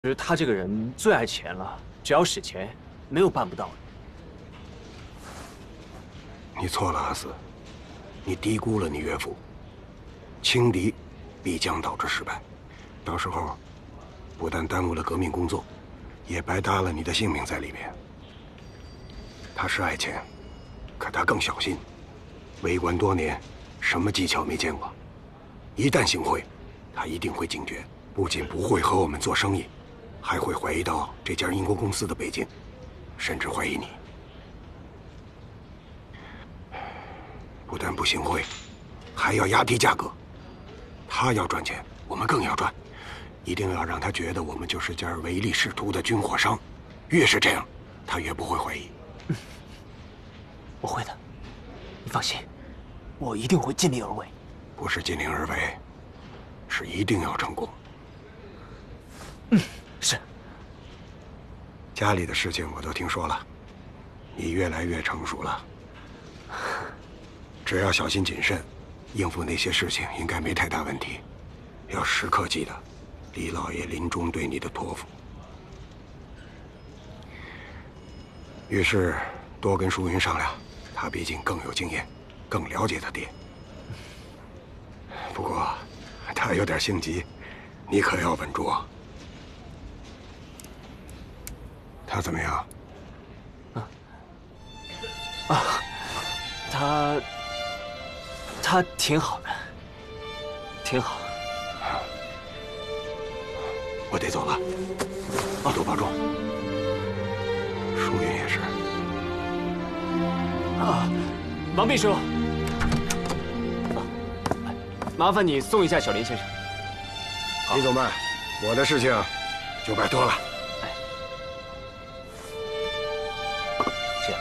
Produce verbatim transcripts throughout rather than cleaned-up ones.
实他这个人最爱钱了，只要使钱，没有办不到的。 你错了，阿四，你低估了你岳父。轻敌必将导致失败，到时候不但耽误了革命工作，也白搭了你的性命在里面。他是爱钱，可他更小心。为官多年，什么技巧没见过？一旦行贿，他一定会警觉，不仅不会和我们做生意，还会怀疑到这家英国公司的北京，甚至怀疑你。不但不行贿，还要压低价格。他要赚钱，我们更要赚，一定要让他觉得我们就是家唯利是图的军火商。越是这样，他越不会怀疑。 嗯，我会的，你放心，我一定会尽力而为。 不是尽力而为，是一定要成功。 嗯，是。 家里的事情我都听说了，你越来越成熟了。只要小心谨慎，应付那些事情应该没太大问题。要时刻记得李老爷临终对你的托付。遇事多跟淑云商量，他毕竟更有经验，更了解他爹。不过他有点性急，你可要稳住啊。他怎么样？ 啊啊，他他挺好的，挺好。 我得走了，你多保重。淑云也是。 啊，王秘书，麻烦你送一下小林先生。 李总办，我的事情就拜托了。 谢。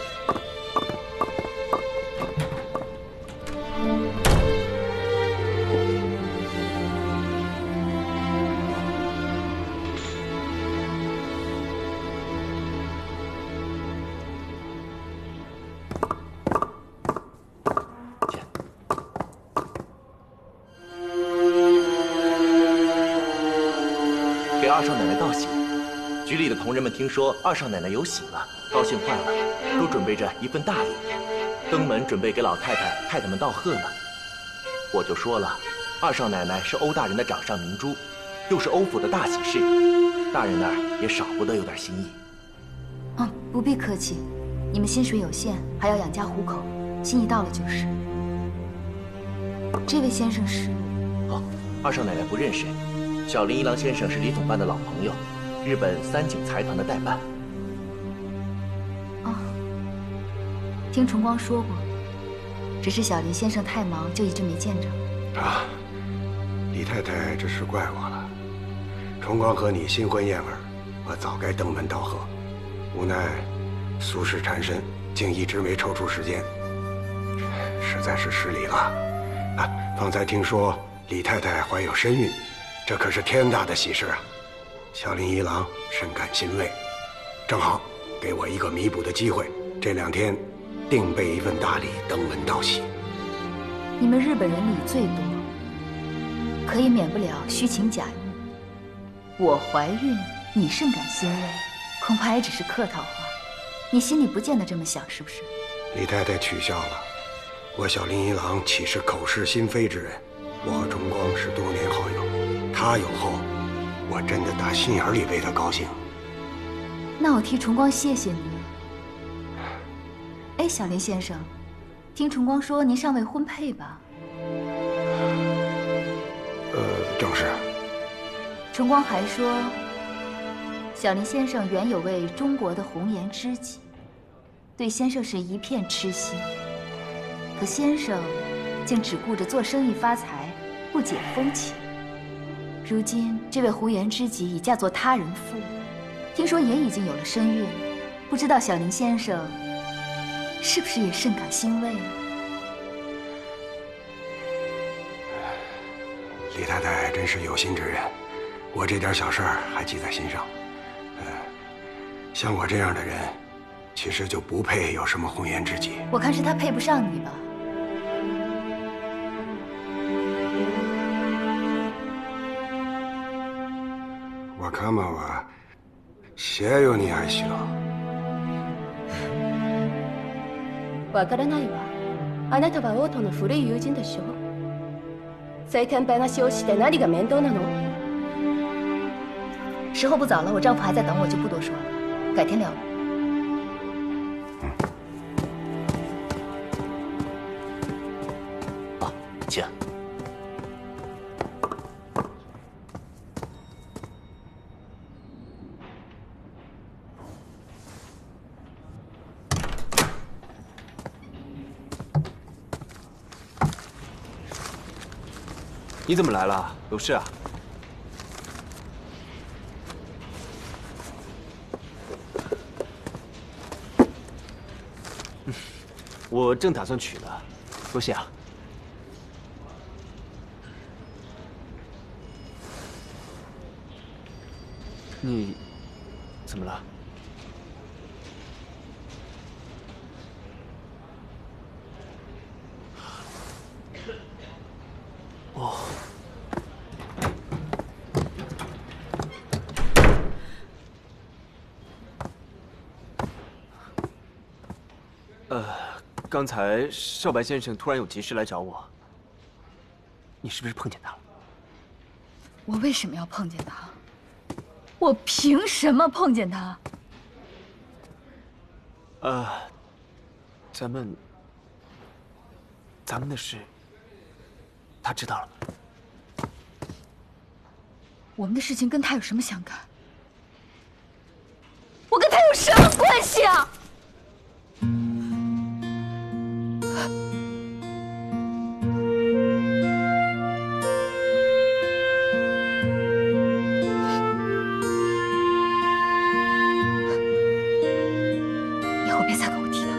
给二少奶奶道喜。局里的同仁们听说二少奶奶有喜了，高兴坏了，都准备着一份大礼，登门准备给老太太、太太们道贺呢。我就说了，二少奶奶是欧大人的掌上明珠，又是欧府的大喜事，大人那儿也少不得有点心意。 嗯，不必客气，你们薪水有限，还要养家糊口，心意到了就是。这位先生是？ 哦，二少奶奶不认识。小林一郎先生是李总办的老朋友，日本三井财团的代办。 哦，听崇光说过，只是小林先生太忙，就一直没见着。 啊，李太太这是怪我了。崇光和你新婚燕尔，我早该登门道贺，无奈俗事缠身，竟一直没抽出时间，实在是失礼了。啊，方才听说李太太怀有身孕。这可是天大的喜事啊！小林一郎深感欣慰，正好给我一个弥补的机会。这两天定备一份大礼登门道喜。 你们日本人礼最多，可以免不了虚情假意。我怀孕，你甚感欣慰，恐怕也只是客套话。你心里不见得这么想，是不是？ 李太太取笑了我，小林一郎岂是口是心非之人？我和崇光是多年好友。他有后，我真的打心眼里为他高兴。 那我替崇光谢谢你。哎，小林先生，听崇光说您尚未婚配吧？ 呃，正是。 崇光还说，小林先生原有位中国的红颜知己，对先生是一片痴心。可先生竟只顾着做生意发财，不解风情。如今这位红颜知己已嫁作他人妇，听说也已经有了身孕，不知道小林先生是不是也甚感欣慰啊？ 李太太真是有心之人，我这点小事儿还记在心上。呃，像我这样的人，其实就不配有什么红颜知己。 我看是他配不上你吧。 カマはシェヨに愛しろ。 わからないわ。あなたは王都の古い友人でしょ。再添話をして何が面倒なの？ 时候不早了，我丈夫还在等我，就不多说了，改天聊了。 嗯。啊，请。 你怎么来了？有事啊？嗯，我正打算取呢，多谢啊。你怎么了？哦。呃，刚才少白先生突然有急事来找我，你是不是碰见他了？ 我为什么要碰见他？我凭什么碰见他？ 呃，咱们，咱们的事，他知道了吗？ 我们的事情跟他有什么相干？我跟他有什么关系啊？以后别再跟我提他。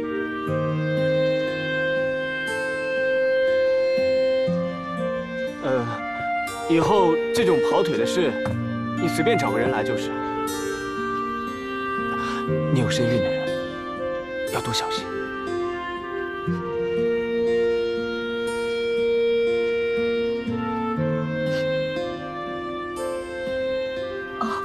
呃，以后这种跑腿的事，你随便找个人来就是。你有身孕的人，要多小心。 哦，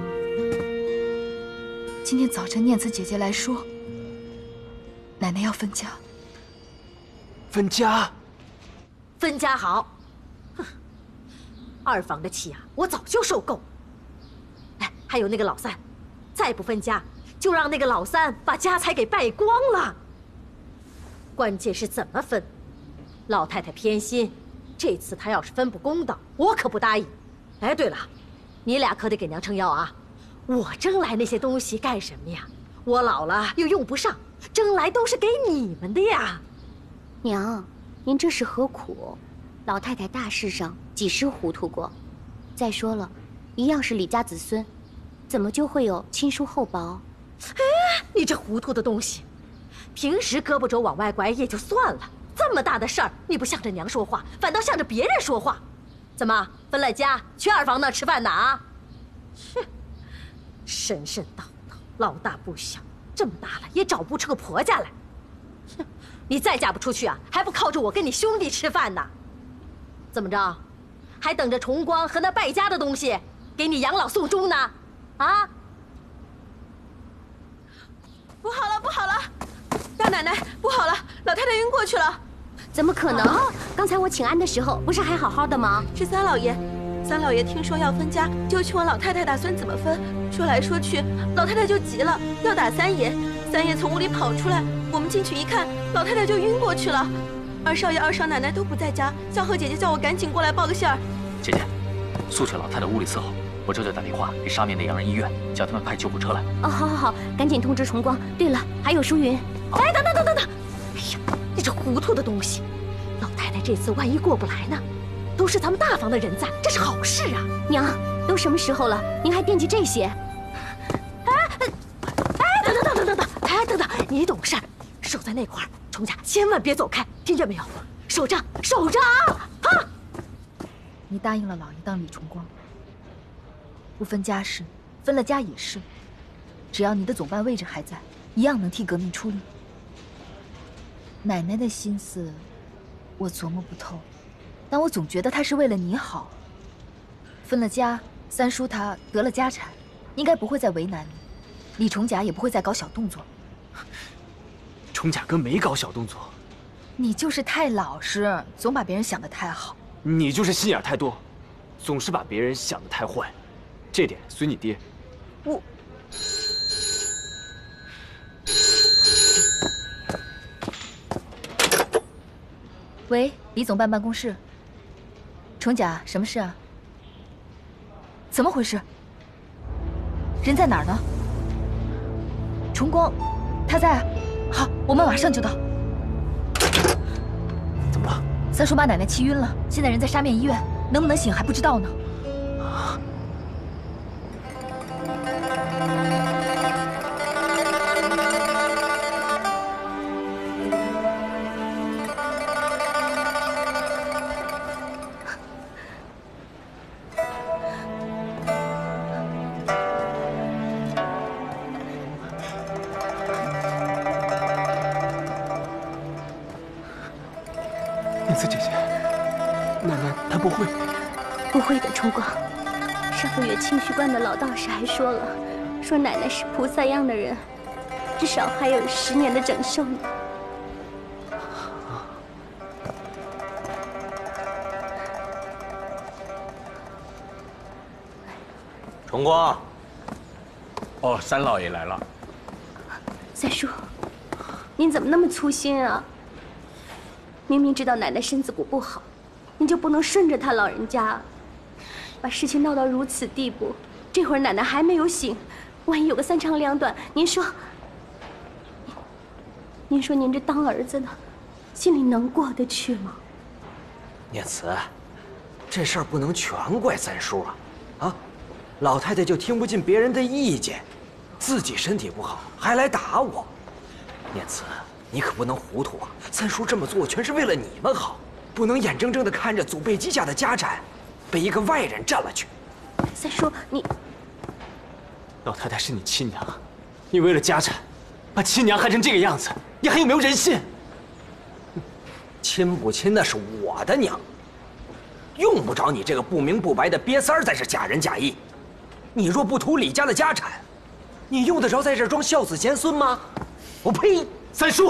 今天早晨念慈姐姐来说，奶奶要分家。 分家？ 分家好。哼，二房的气啊，我早就受够。哎，还有那个老三，再不分家，就让那个老三把家财给败光了。关键是怎么分？老太太偏心，这次她要是分不公道，我可不答应。哎，对了，你俩可得给娘撑腰啊！我争来那些东西干什么呀？我老了又用不上，争来都是给你们的呀。 娘，您这是何苦？老太太大事上几时糊涂过？再说了，一样是李家子孙，怎么就会有亲疏厚薄？ 哎，你这糊涂的东西！平时胳膊肘往外拐也就算了，这么大的事儿，你不向着娘说话，反倒向着别人说话。怎么分了家去二房那吃饭呢？啊！切，神神叨叨，老大不小，这么大了也找不出个婆家来。哼，你再嫁不出去啊，还不靠着我跟你兄弟吃饭呢？怎么着，还等着崇光和那败家的东西给你养老送终呢？啊！ 不好了，不好了！大奶奶，不好了，老太太晕过去了。 怎么可能？啊、刚才我请安的时候，不是还好好的吗？ 是三老爷，三老爷听说要分家，就去问老太太打算怎么分。说来说去，老太太就急了，要打三爷。三爷从屋里跑出来，我们进去一看，老太太就晕过去了。二少爷、二少奶奶都不在家，香荷姐姐叫我赶紧过来报个信儿。 姐姐，速去老太太屋里伺候，我这就打电话给上面的洋人医院，叫他们派救护车来。 哦，好好好，赶紧通知崇光。对了，还有淑云。 哎，等等等等等！哎呀，你这糊涂的东西！老太太这次万一过不来呢？都是咱们大房的人在，这是好事啊！ 娘，都什么时候了，您还惦记这些？ 哎哎，等等等等等等！哎，等等，你懂事，守在那块儿，崇家千万别走开，听见没有？守着，守着啊！啊！ 你答应了老爷当李崇光，不分家事，分了家也是。只要你的总办位置还在，一样能替革命出力。奶奶的心思，我琢磨不透，但我总觉得她是为了你好。分了家， 三叔他得了家产，应该不会再为难你，李重甲也不会再搞小动作。 重甲哥没搞小动作， 你就是太老实，总把别人想得太好。 你就是心眼太多，总是把别人想得太坏，这点随你爹。 我。喂，李总办办公室。重甲，什么事啊？怎么回事？人在哪儿呢？重光，他在啊。好，我们马上就到。 怎么了？ 三叔把奶奶气晕了，现在人在沙面医院，能不能醒还不知道呢。 念慈姐姐，奶奶她不会， 不会的，重光。上个月清虚观的老道士还说了，说奶奶是菩萨样的人，至少还有十年的整寿呢。 重光， 哦，三老爷来了。 三叔，您怎么那么粗心啊？明明知道奶奶身子骨不好，您就不能顺着她老人家，把事情闹到如此地步。这会儿奶奶还没有醒，万一有个三长两短，您说，您说您这当儿子的，心里能过得去吗？ 念慈，这事儿不能全怪三叔啊！啊，老太太就听不进别人的意见，自己身体不好还来打我。念慈，你可不能糊涂啊！三叔这么做全是为了你们好，不能眼睁睁地看着祖辈积下的家产被一个外人占了去。 三叔，你老太太是你亲娘，你为了家产把亲娘害成这个样子，你还有没有人性？ 亲不亲那是我的娘，用不着你这个不明不白的瘪三儿在这假仁假义。你若不图李家的家产，你用得着在这装孝子贤孙吗？我呸！ 三叔，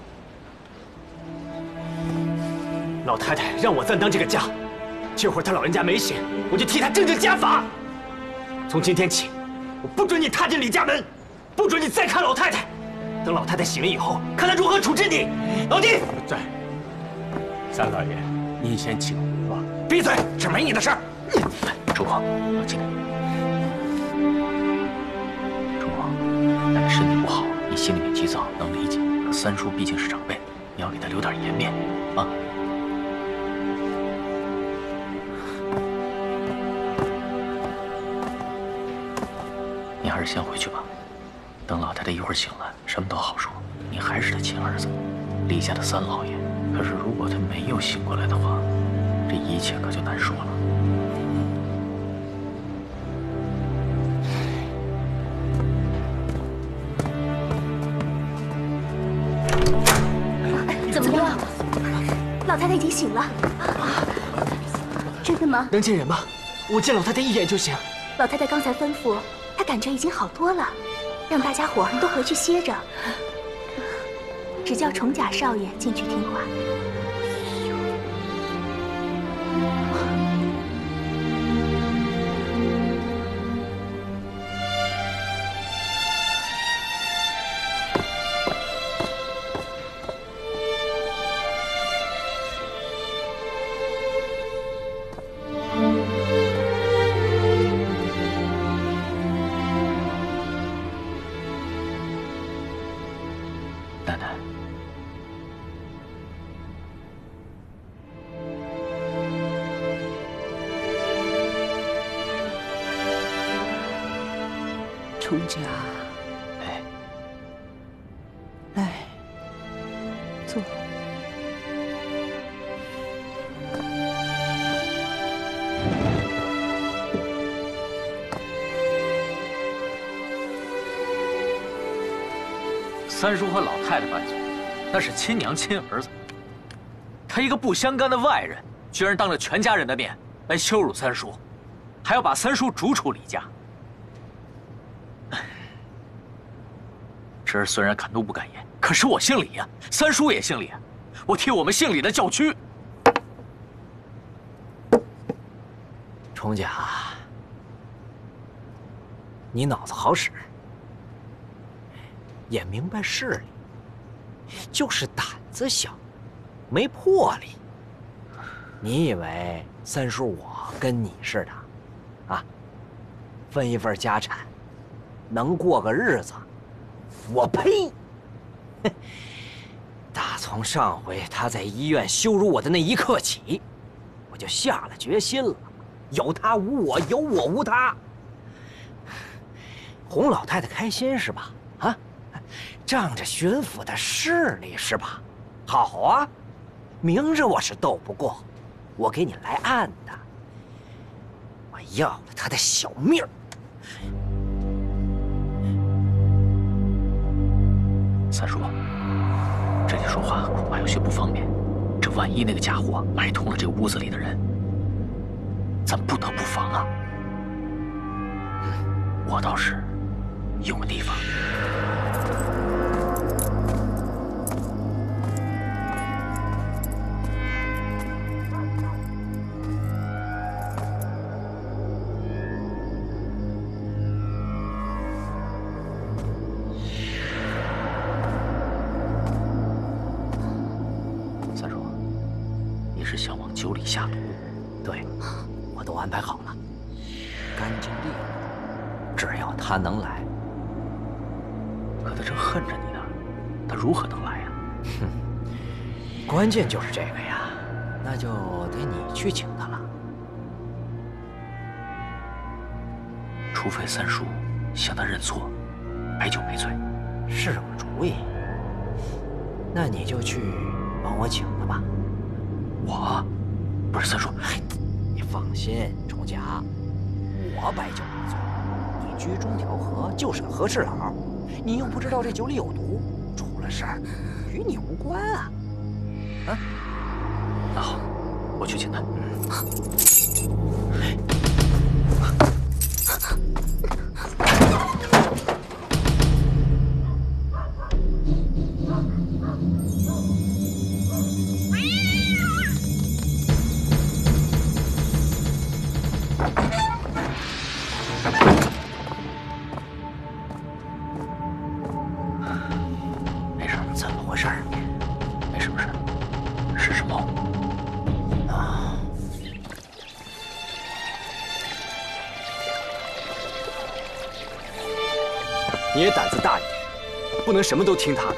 老太太让我暂当这个家，这会儿她老人家没醒，我就替她正正家法。从今天起，我不准你踏进李家门，不准你再看老太太。等老太太醒了以后，看她如何处置你。老弟， 在。三老爷，您先请回吧。 闭嘴，这没你的事儿。 重光，进来。重光，奶奶身体不好，你心里面急躁，能理解。可三叔毕竟是长辈，你要给他留点颜面啊。你还是先回去吧，等老太太一会儿醒了，什么都好说。你还是他亲儿子，李家的三老爷。可是如果他没有醒过来的话，这一切可就难说了。 怎么样？老太太已经醒了。真的吗？ 能见人吗？我见老太太一眼就行。 老太太刚才吩咐，她感觉已经好多了，让大家伙都回去歇着，只叫重甲少爷进去听话。 奶奶， 重甲， 哎， 来，坐。 三叔和老太太拌嘴，那是亲娘亲儿子。他一个不相干的外人，居然当着全家人的面来羞辱三叔， 还要把三叔逐出李家。侄儿虽然敢怒不敢言，可是我姓李呀，三叔也姓李，我替我们姓李的叫屈。 冲家，你脑子好使，也明白事理，就是胆子小，没魄力。你以为三叔我跟你似的，啊，分一份家产，能过个日子？我呸！打从上回他在医院羞辱我的那一刻起，我就下了决心了。有他无我，有我无他。哄老太太开心是吧？啊，仗着巡抚的势力是吧？好啊，明着我是斗不过，我给你来暗的。我要了他的小命儿。 三叔，这里说话恐怕有些不方便。这万一那个家伙买通了这屋子里的人，咱不得不防啊！我倒是有个地方。三叔，你是想往酒里下毒？ 对。我都安排好了，干净利落，只要他能来。 可他正恨着你呢，他如何能来呀？ 哼，关键就是这个呀，那就得你去请他了。 除非三叔向他认错，白酒赔罪。 是个主意。那你就去帮我请他吧。 我，不是三叔。 放心，冲家，我白酒没醉，你居中调和就是个和事佬，你又不知道这酒里有毒，出了事儿与你无关啊！啊， 那好，我去请他。 你也胆子大一点，不能什么都听他的。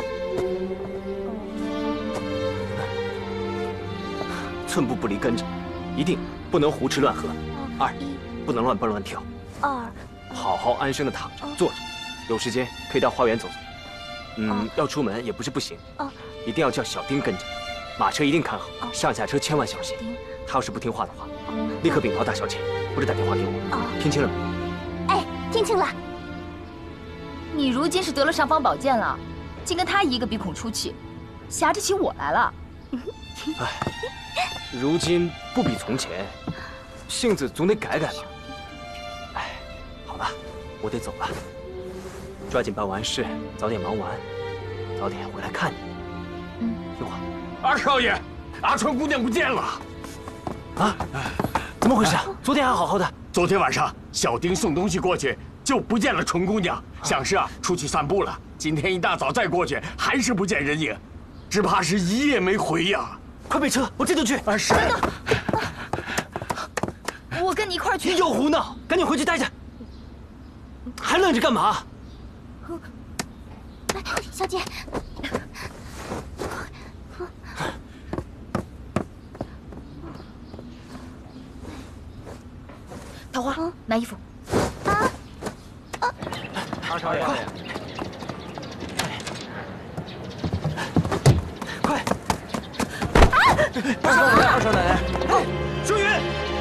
寸步不离跟着，一定不能胡吃乱喝。二，不能乱蹦乱跳。 二， 好好安生的躺着坐着，有时间可以到花园走走。嗯，要出门也不是不行。一定要叫小丁跟着，马车一定看好，上下车千万小心。他要是不听话的话，立刻禀报大小姐，或者打电话给我。听清了没？ 哎，听清了。 你如今是得了尚方宝剑了，竟跟他一个鼻孔出气，挟着起我来了。 哎，如今不比从前，性子总得改改吧。哎，好吧，我得走了，抓紧办完事，早点忙完，早点回来看你。 嗯， 听话。 二少爷，阿春姑娘不见了。 啊？怎么回事？昨天还好好的。 昨天晚上小丁送东西过去，就不见了春姑娘，想是啊出去散步了。今天一大早再过去，还是不见人影，只怕是一夜没回呀。 快备车，我这就去。 啊，是。 我跟你一块儿去。 你又胡闹，赶紧回去待着。还愣着干嘛？ 小姐。 桃花，拿衣服。 啊！ 二少爷， 快！快！ 二少奶奶，二少奶奶， 哎，淑云，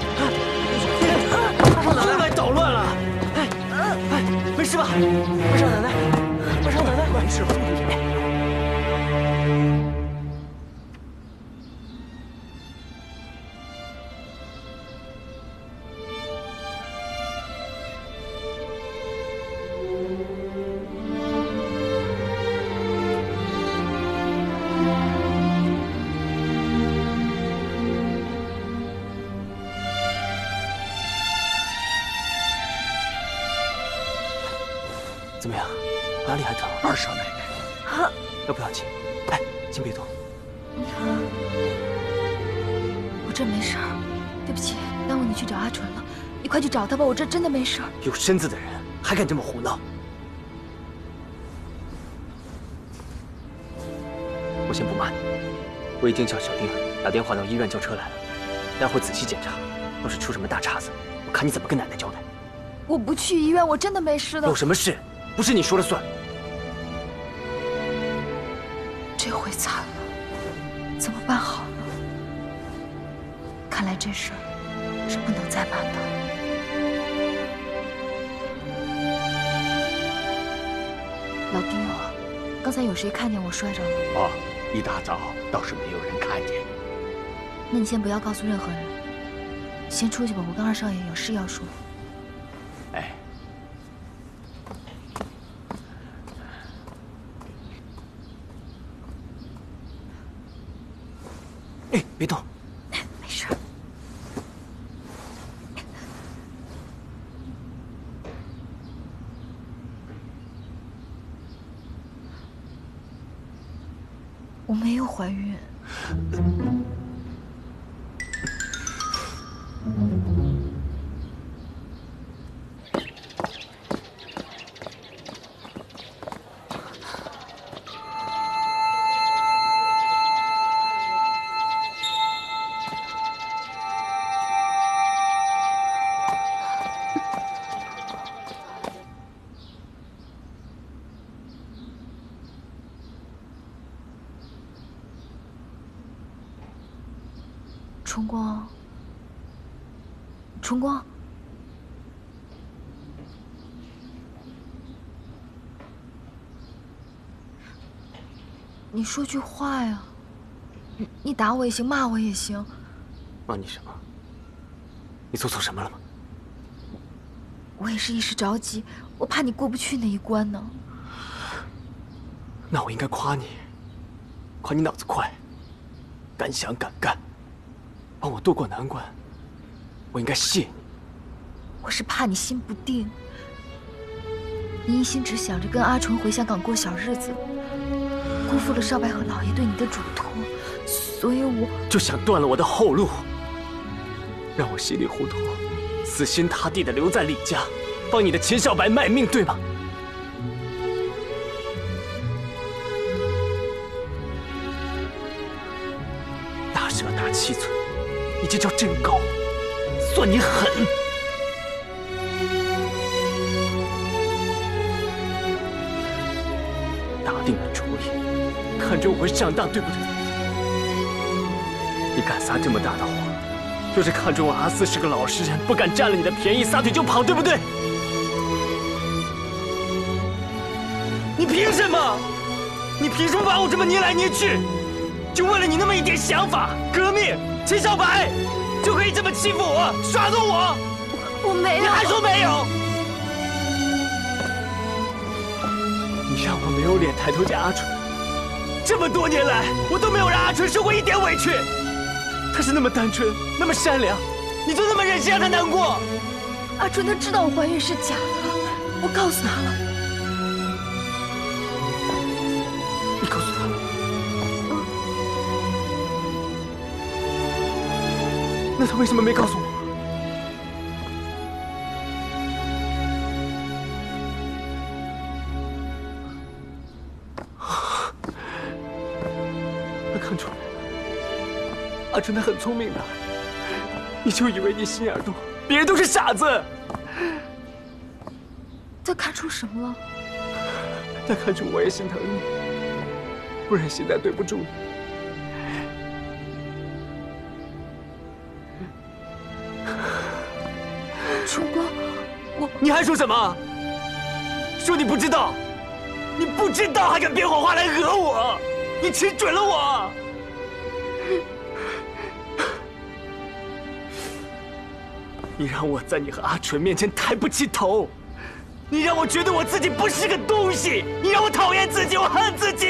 二少奶奶捣乱了。哎哎，没事吧？二少奶奶，二少奶奶，没事吧？ 怎么样？哪里还疼？ 二少奶奶， 啊，要不要紧？哎，先别动。 我真没事儿，对不起，耽误你去找阿纯了。你快去找他吧，我这真的没事儿。 有身子的人还敢这么胡闹？我先不骂你，我已经叫小丁打电话到医院叫车来了，待会儿仔细检查，要是出什么大岔子，我看你怎么跟奶奶交代。 我不去医院，我真的没事的。 有什么事，不是你说了算。 这回惨了，怎么办好呢？看来这事儿是不能再瞒的。老丁啊，刚才有谁看见我摔着了？ 哦，一大早倒是没有人看见。 那你先不要告诉任何人，先出去吧，我跟二少爷有事要说。 哎。 哎，别动。 没事。我没有怀孕。春光，春光，你说句话呀！你你打我也行，骂我也行。 骂你什么？你做错什么了吗？ 我也是一时着急，我怕你过不去那一关呢。 那我应该夸你，夸你脑子快，敢想敢干。帮我渡过难关，我应该谢你。 我是怕你心不定，你一心只想着跟阿纯回香港过小日子，辜负了少白和老爷对你的嘱托，所以我就想断了我的后路，让我稀里糊涂、死心塌地的留在李家，帮你的秦少白卖命，对吗？大舍大七寸。你这叫真高，算你狠！打定了主意，看着我会上当，对不对？你敢撒这么大的谎，就是看中我阿四是个老实人，不敢占了你的便宜，撒腿就跑，对不对？你凭什么？你凭什么把我这么捏来捏去？就为了你那么一点想法，革命！秦少白就可以这么欺负我、耍弄我？ 我没有。 你还说没有？你让我没有脸抬头见阿纯。这么多年来，我都没有让阿纯受过一点委屈。他是那么单纯，那么善良，你就那么忍心让他难过？ 阿纯他知道我怀孕是假的，我告诉他了。 你告诉他了？那他为什么没告诉我？他看出来了，阿纯他很聪明的，你就以为你心眼多，别人都是傻子。 他看出什么了？ 他看出我也心疼你，不忍心再对不住你。 春光，我…… 你还说什么？说你不知道？你不知道还敢编谎话来讹我？你吃准了我！你让我在你和阿纯面前抬不起头，你让我觉得我自己不是个东西，你让我讨厌自己，我恨自己。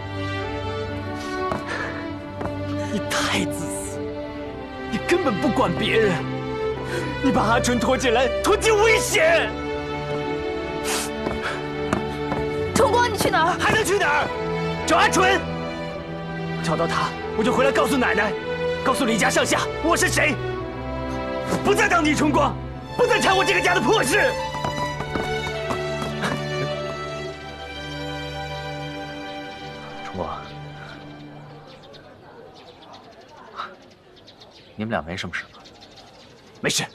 你太自私，你根本不管别人。你把阿纯拖进来，拖进危险。 还能去哪儿？找阿纯。找到他，我就回来告诉奶奶，告诉李家上下我是谁，不再当逆春光，不再缠我这个家的破事。 春光，你们俩没什么事吧？ 没事。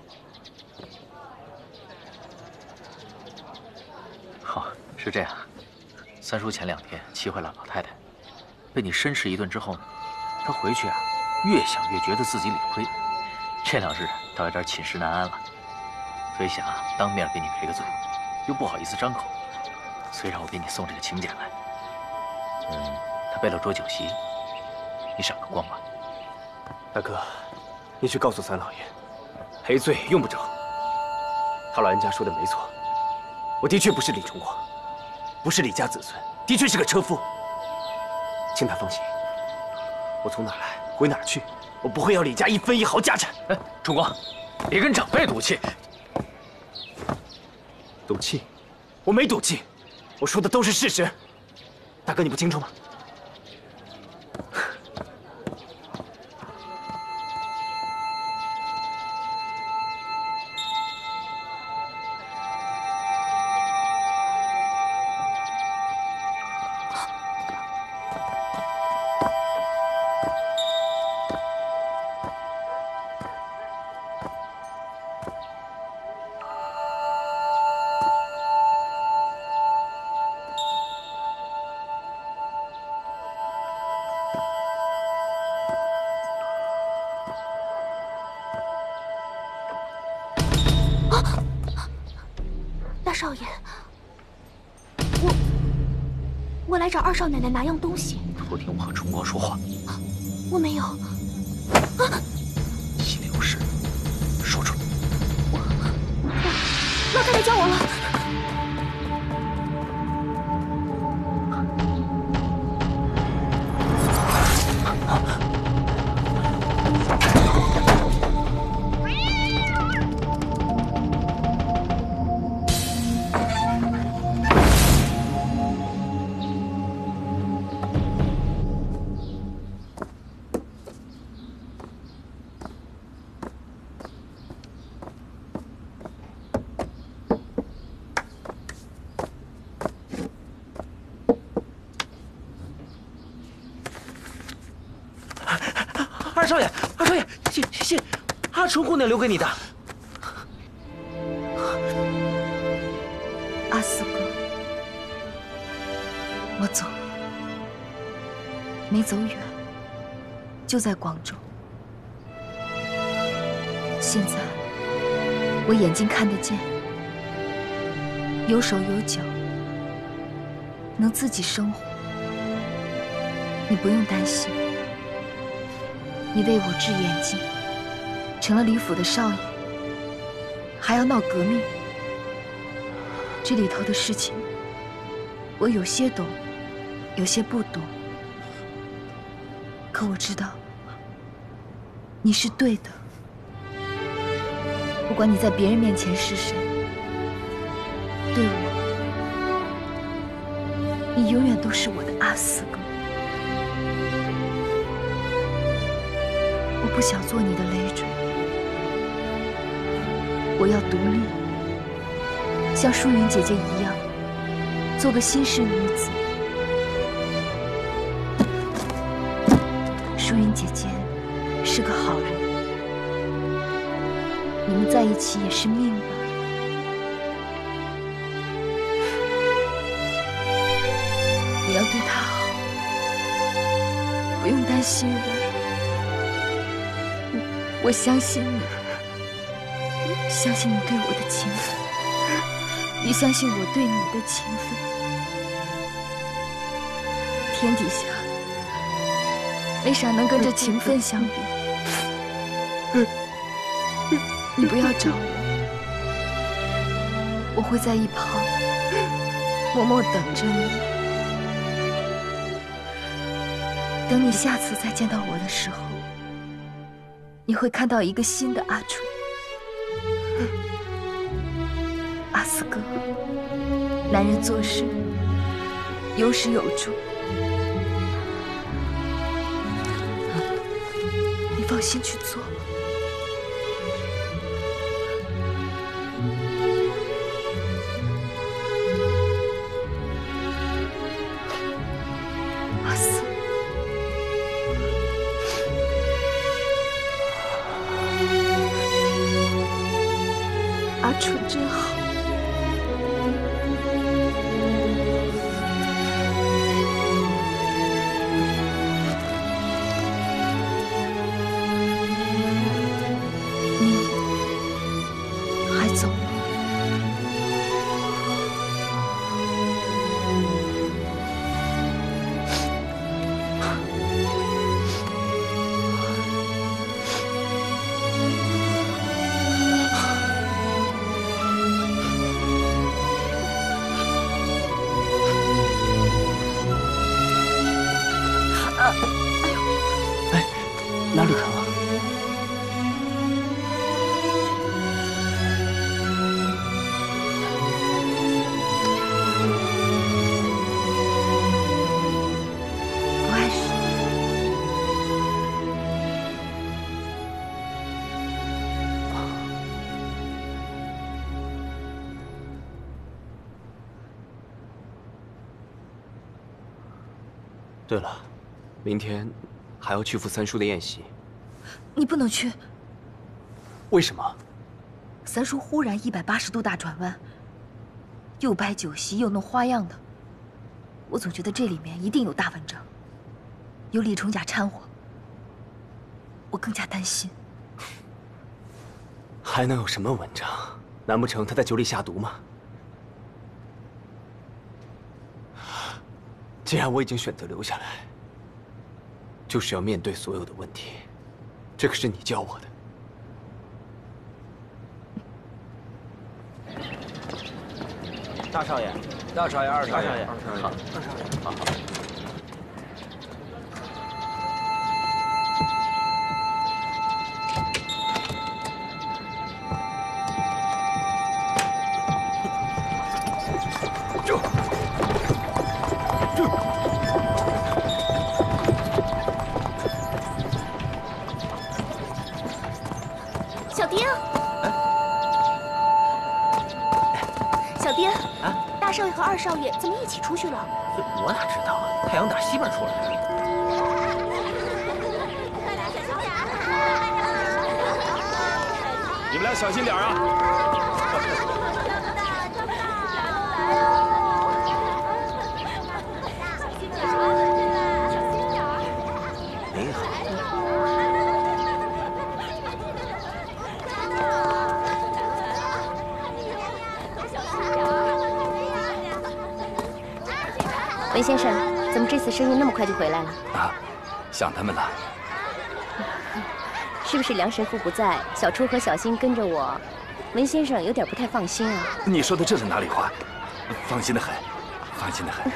好，是这样。三叔前两天气坏了老太太，被你申斥一顿之后呢，他回去啊，越想越觉得自己理亏，这两日倒有点寝食难安了，所以想啊当面给你赔个罪，又不好意思张口，所以让我给你送这个请柬来。嗯，他备了桌酒席，你赏个光吧。 大哥，你去告诉三老爷，赔罪用不着。他老人家说的没错，我的确不是李崇光，不是李家子孙，的确是个车夫。请他放心，我从哪儿来回哪儿去，我不会要李家一分一毫家产。 哎，崇光，别跟长辈赌气。 赌气？我没赌气，我说的都是事实。大哥，你不清楚吗？ 少爷，我我来找二少奶奶拿样东西。 偷听我和崇光说话。 我没有。啊！ 心里有事，说出来。 我老太太叫我了。 二少爷，二少爷，信信，阿纯姑娘留给你的。 阿四哥，我走了，没走远，就在广州。现在我眼睛看得见，有手有脚，能自己生活。你不用担心。你为我治眼睛，成了李府的少爷，还要闹革命。这里头的事情，我有些懂，有些不懂。可我知道，你是对的。不管你在别人面前是谁，对我，你永远都是我的阿四哥。我不想做你的累赘，我要独立，像淑云姐姐一样，做个新式女子。淑云姐姐是个好人，你们在一起也是命吧？你要对她好，不用担心我。我相信你，相信你对我的情分，也相信我对你的情分。天底下没啥能跟这情分相比。你不要找我，我会在一旁默默等着你。等你下次再见到我的时候，你会看到一个新的阿纯。阿四哥，男人做事有始有终。你放心去做。阿四，阿纯真好。 走了。啊！哎呦！ 哎，哪里疼啊？ 对了，明天还要去赴三叔的宴席。 你不能去。 为什么？ 三叔忽然一百八十度大转弯，又摆酒席又弄花样的，我总觉得这里面一定有大文章，有李重甲掺和，我更加担心。 还能有什么文章？难不成他在酒里下毒吗？ 既然我已经选择留下来，就是要面对所有的问题，这可是你教我的。 大少爷，大少爷，二少爷，二少爷， 好， 二少爷，好好。 小丁，小丁，啊，大少爷和二少爷怎么一起出去了？ 我哪知道啊？太阳打西边出来了。 你们俩小心点啊！ 您好。 文先生，怎么这次生意那么快就回来了？ 啊，想他们了。 是不是梁神父不在，小初和小新跟着我？文先生有点不太放心啊。 你说的这是哪里话？放心的很，放心的很。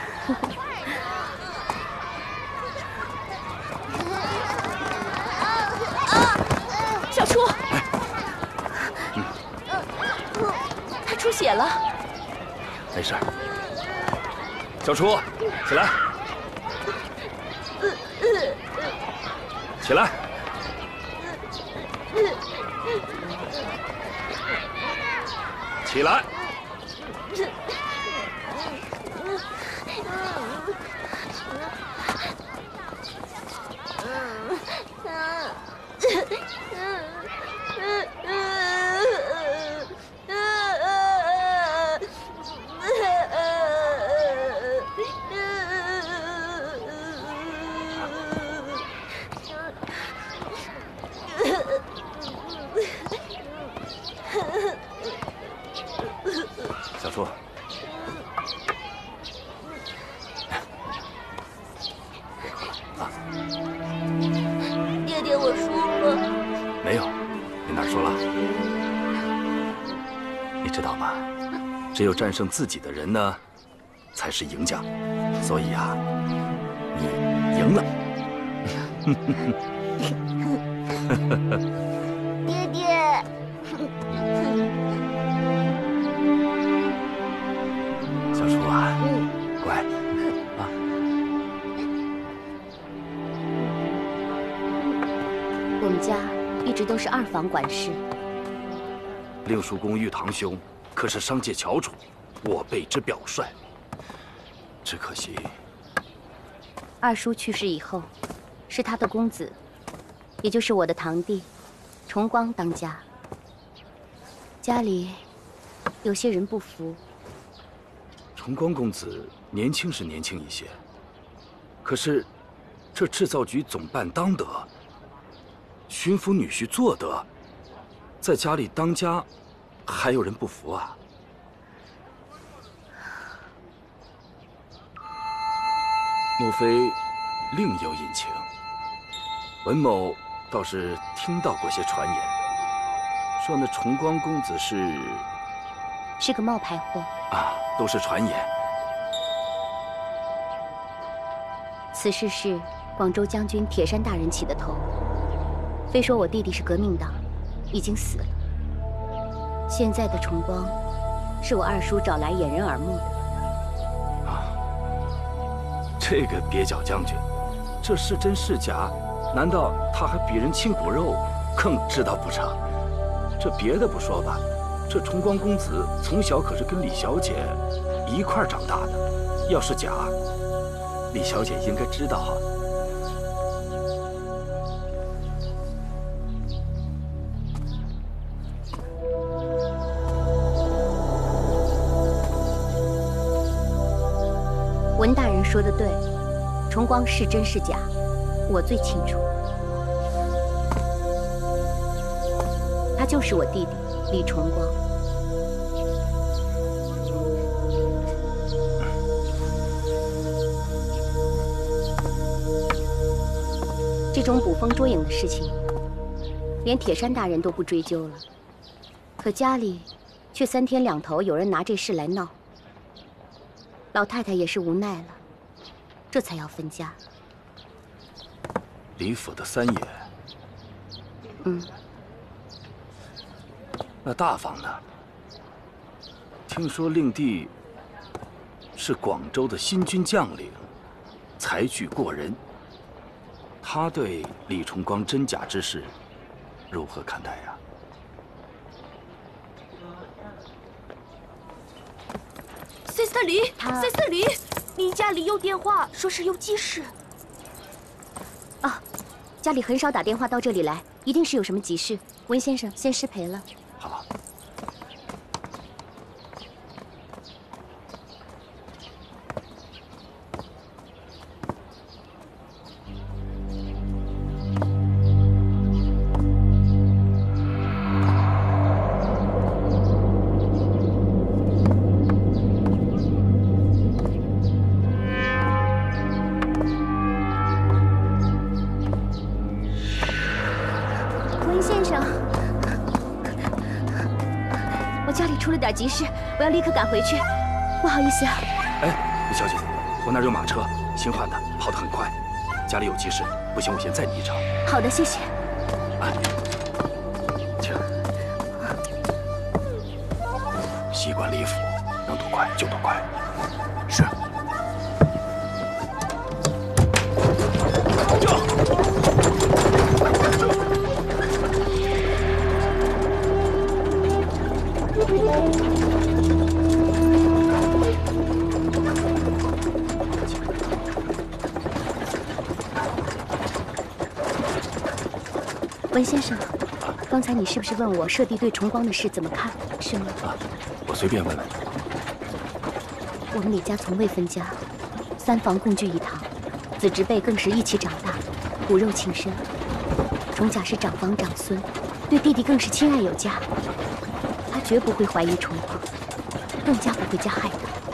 小初，嗯，他出血了。 没事。 小初，起来！起来！起来！小初，啊， 爹爹，我输了。 没有，你哪输了？你知道吗？只有战胜自己的人呢，才是赢家。所以啊，你赢了。 爹爹。 小初啊，乖， 人家一直都是二房管事。 令叔公玉堂兄可是商界翘楚，我辈之表率。只可惜， 二叔去世以后，是他的公子，也就是我的堂弟，重光当家。家里有些人不服。 重光公子年轻是年轻一些，可是这制造局总办当得，巡抚女婿做得，在家里当家，还有人不服啊？莫非另有隐情？文某倒是听到过些传言，说那重光公子是是个冒牌货啊，都是传言。 此事是广州将军铁山大人起的头，非说我弟弟是革命党，已经死了。现在的重光，是我二叔找来掩人耳目的。 这个蹩脚将军，这是真是假？难道他还比人亲骨肉，更知道不成？这别的不说吧，这重光公子从小可是跟李小姐一块儿长大的，要是假，李小姐应该知道啊。 文大人说的对，重光是真是假，我最清楚。他就是我弟弟李重光。这种捕风捉影的事情，连铁山大人都不追究了，可家里却三天两头有人拿这事来闹。老太太也是无奈了，这才要分家。 李府的三爷， 嗯， 那大房呢？听说令弟是广州的新军将领，才具过人。他对李重光真假之事如何看待呀？ 塞斯特里，塞斯特里，你家里有电话，说是有急事。 啊，家里很少打电话到这里来，一定是有什么急事。文先生，先失陪了。 好。 出了点急事，我要立刻赶回去，不好意思啊。 哎，李小姐，我那儿有马车，新换的，跑得很快。家里有急事，不行，我先载你一程。 好的，谢谢。 哎，请。习惯李府，能多快就多快。是。 文先生，刚才你是不是问我舍弟对重光的事怎么看，是吗？ 啊，我随便问问。 我们李家从未分家，三房共聚一堂，子侄辈更是一起长大，骨肉情深。重甲是长房长孙，对弟弟更是亲爱有加。他绝不会怀疑重光，更加不会加害他。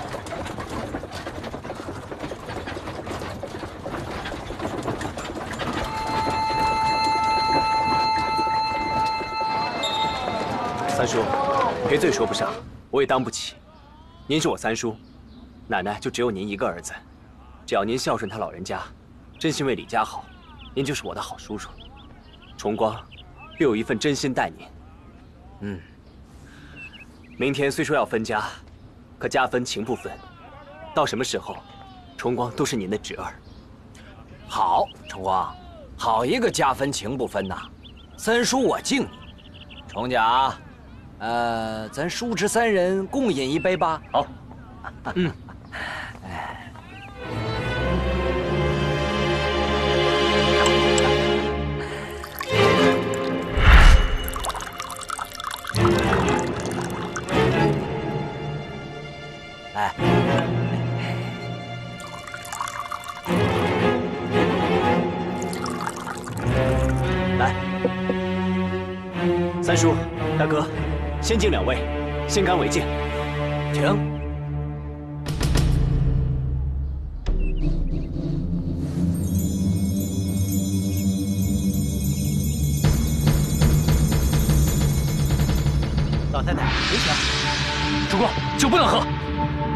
三叔，赔罪说不上，我也当不起。您是我三叔，奶奶就只有您一个儿子，只要您孝顺他老人家，真心为李家好，您就是我的好叔叔。重光，必有一份真心待您。嗯。明天虽说要分家，可家分情不分，到什么时候，重光都是您的侄儿。 好，重光，好一个家分情不分呐！ 三叔我敬你。程甲，呃，咱叔侄三人共饮一杯吧。 好。 嗯。来。 来，三叔，大哥，先敬两位，先干为敬。 停。 老太太，没请。 主公，酒不能喝。